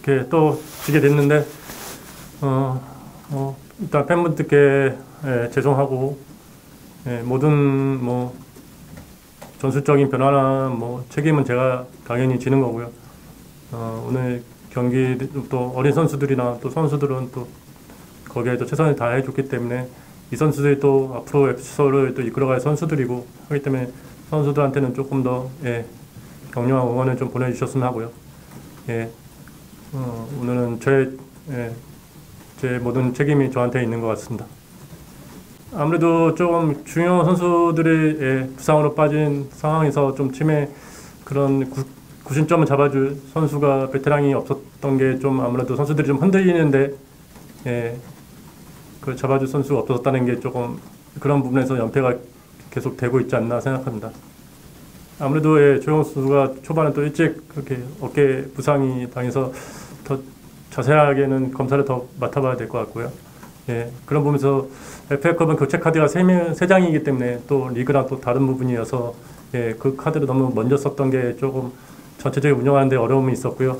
이렇게 또 지게 됐는데 일단 팬분들께 죄송하고 모든 뭐 전술적인 변화나 뭐 책임은 제가 당연히 지는 거고요. 오늘 경기 또 어린 선수들이나 또 선수들은 또 거기에 또 최선을 다해줬기 때문에 이 선수들이 또 앞으로 FC서울을 또 이끌어갈 선수들이고 하기 때문에 선수들한테는 조금 더 격려와 응원을 좀 보내주셨으면 하고요. 오늘은 제 모든 책임이 저한테 있는 것 같습니다. 아무래도 조금 중요한 선수들이 부상으로 빠진 상황에서 좀 팀의 그런 구심점을 잡아줄 선수가 베테랑이 없었던 게 좀 아무래도 선수들이 좀 흔들리는데 그 잡아줄 선수가 없었다는 게 조금 그런 부분에서 연패가 계속 되고 있지 않나 생각합니다. 아무래도 조용 선수가 초반에 또 일찍 그렇게 어깨 부상이 당해서 더 자세하게는 검사를 더 맡아봐야 될 것 같고요. 그런 부분에서 FA컵은 교체 카드가 3장이기 때문에 또 리그랑 또 다른 부분이어서 그 카드를 너무 먼저 썼던 게 조금 전체적인 운영하는 데 어려움이 있었고요.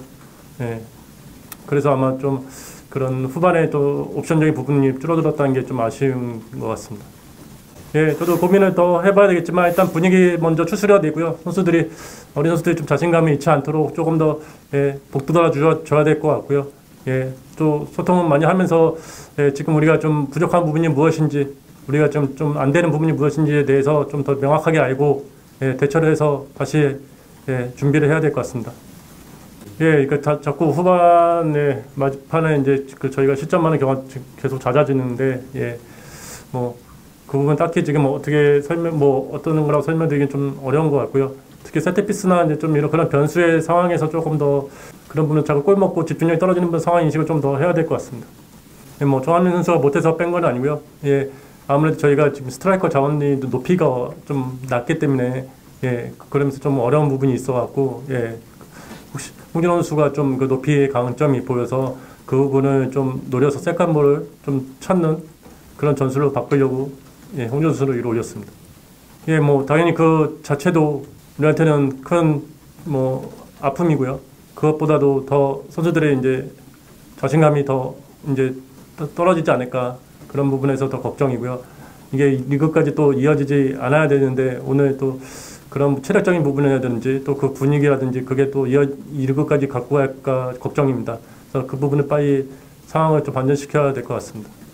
그래서 아마 좀 그런 후반에 또 옵션적인 부분이 줄어들었다는 게 좀 아쉬운 것 같습니다. 저도 고민을 더 해봐야 되겠지만 일단 분위기 먼저 추스려야 되고요. 어린 선수들이 좀 자신감이 잃지 않도록 조금 더 복돋아 줘야 될 것 같고요. 또 소통은 많이 하면서 지금 우리가 좀 부족한 부분이 무엇인지, 우리가 좀 안 되는 부분이 무엇인지에 대해서 좀 더 명확하게 알고 대처를 해서 다시 준비를 해야 될 것 같습니다. 그러니까 자꾸 후반에 막판에 이제 저희가 실점하는 경우가 계속 잦아지는데 그 부분 딱히 지금 어떻게 어떤 거라고 설명드리긴 좀 어려운 것 같고요. 특히 세트피스나 이제 좀 이런 그런 변수의 상황에서 조금 더 그런 부분은 자꾸 골 먹고 집중력이 떨어지는 상황 인식을 좀 더 해야 될 것 같습니다. 조한민 선수가 못해서 뺀 건 아니고요. 아무래도 저희가 지금 스트라이커 자원이 높이가 좀 낮기 때문에 그러면서 좀 어려운 부분이 있어갖고 혹시 홍진호 선수가 좀 그 높이의 강점이 보여서 그 부분을 좀 노려서 세컨볼을 좀 찾는 그런 전술로 바꾸려고 홍진호 선수를 위로 올렸습니다. 당연히 그 자체도 우리한테는 큰 아픔이고요. 그것보다도 더 선수들의 이제 자신감이 더 이제 떨어지지 않을까 그런 부분에서 더 걱정이고요. 이게 리그까지 또 이어지지 않아야 되는데 오늘 또 그런 체력적인 부분이라든지 또 그 분위기라든지 그게 또 리그까지 갖고 갈까 걱정입니다. 그래서 그 부분을 빨리 상황을 좀 반전시켜야 될 것 같습니다.